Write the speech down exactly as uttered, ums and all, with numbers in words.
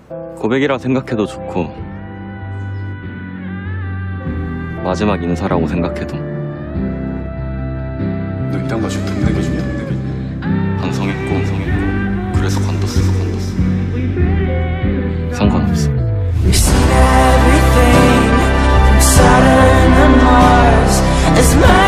고백이라 생각해도 좋고 마지막 인사라고 생각해도. 너 이딴 거 좀 동네기 중이야? 동네기? 반성했고 반성했고 그래서 관뒀어 관뒀어. 상관없어. We've seen everything from Saturn and Mars. As much